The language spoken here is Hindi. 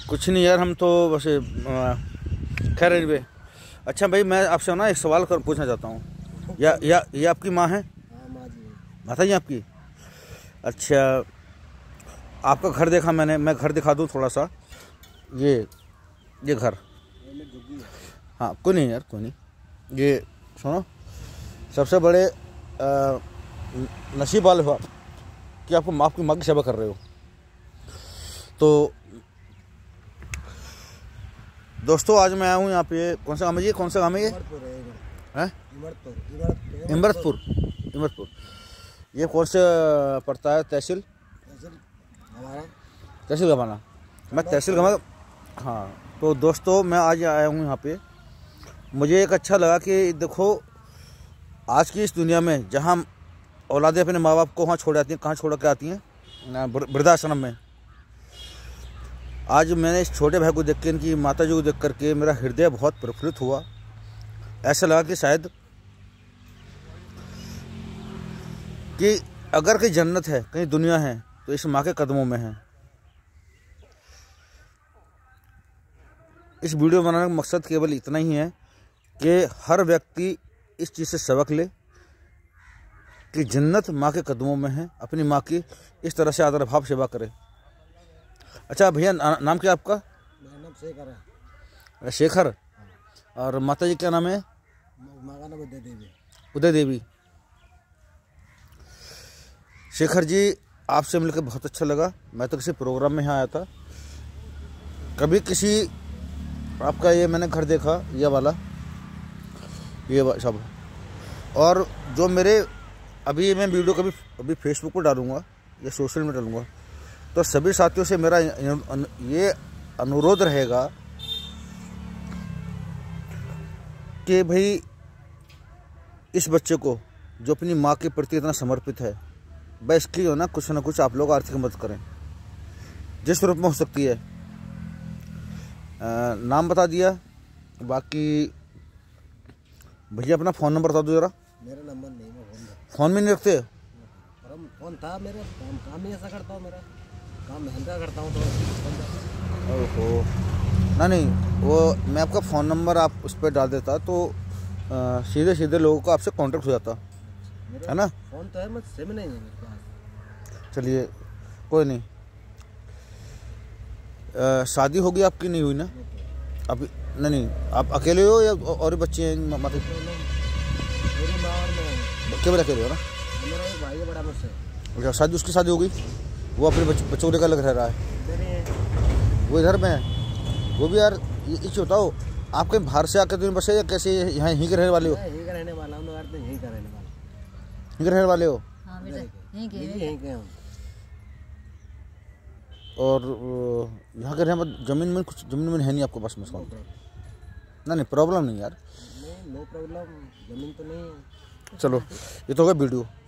कुछ नहीं यार, हम तो वैसे खैर एनीवे। अच्छा भाई, मैं आपसे ना एक सवाल पूछना चाहता हूँ। या ये आपकी माँ है? माता जी आपकी? अच्छा, आपका घर देखा मैंने, मैं घर दिखा दूँ थोड़ा सा। ये घर, हाँ कोई नहीं यार, कोई नहीं। ये सुनो, सबसे बड़े नसीब वाले हो कि आपको आपकी माँ की सेवा कर रहे हो। तो दोस्तों, आज मैं आया हूँ यहाँ पे। कौन सा गाँव है ये? कौन सा गाँव है ये? इमरतपुर। ये कौन से पड़ता है? तहसील गवाना। मैं तहसील गवाना। हाँ, तो दोस्तों मैं आज आया हूँ यहाँ पे। मुझे एक अच्छा लगा कि देखो, आज की इस दुनिया में जहाँ औलादें अपने माँ बाप को वहाँ छोड़ आती हैं, कहाँ छोड़ के आती हैं? वृद्धाश्रम में। आज मैंने इस छोटे भाई को देख के, इनकी माता जी को देख करके मेरा हृदय बहुत प्रफुल्लित हुआ। ऐसा लगा कि शायद कि अगर कहीं जन्नत है, कहीं दुनिया है, तो इस माँ के कदमों में है। इस वीडियो बनाने का मकसद केवल इतना ही है कि हर व्यक्ति इस चीज़ से सबक ले कि जन्नत माँ के कदमों में है। अपनी माँ की इस तरह से आदर भाव सेवा करे। अच्छा भैया, नाम क्या आपका? मेरा नाम शेखर है। शेखर। और माता जी क्या नाम है? माँ का नाम उदय देवी। शेखर जी, आपसे मिलकर बहुत अच्छा लगा। मैं तो किसी प्रोग्राम में यहाँ आया था, कभी किसी आपका ये मैंने घर देखा, ये वाला, ये सब। और जो मेरे अभी मैं वीडियो कभी अभी फेसबुक पर डालूँगा या सोशल में डालूँगा, तो सभी साथियों से मेरा ये अनुरोध रहेगा कि भाई इस बच्चे को जो अपनी माँ के प्रति इतना समर्पित है, वह इसकी हो ना कुछ आप लोग आर्थिक मदद करें, जिस रूप में हो सकती है। नाम बता दिया, बाकी भैया अपना फ़ोन नंबर बता दो ज़रा। मेरा नंबर नहीं, मैं फ़ोन में नहीं रखते? फोन था मेरा, काम ही ऐसा करता हूँ, मेरा काम महंगा करता हूँ तो। ओहो, नहीं, वो मैं आपका फ़ोन नंबर आप उस पर डाल देता तो सीधे लोगों को आपसे कांटेक्ट हो जाता, है ना? फ़ोन तो है, मैं सिम नहीं है मेरे पास। चलिए, कोई नहीं। शादी होगी आपकी? नहीं हुई ना अभी? नहीं, आप अकेले हो या और बच्चे हैं? मेरी माँ और मैं केवल अकेले हो ना? मेरा एक भाई है बड़ा मुझसे। अच्छा, शादी, उसकी शादी हो गई? वो अपने बच्चों का अलग रह रहा है? वो इधर में है? वो भी यार, ये बताओ, आप कहीं बाहर से आकर दिन बसे या कैसे यहाँ यहीं के रहने वाले हो? यहीं का रहने वाला हूँ, यहीं का रहने वाले हो? यहीं के हम। और यहाँ के रहने जमीन में है नहीं आपके पास? मसला नहीं, प्रॉब्लम नहीं यार, नो प्रॉब्लम, जमीन तो नहीं है। चलो, ये तो होगा वीडियो।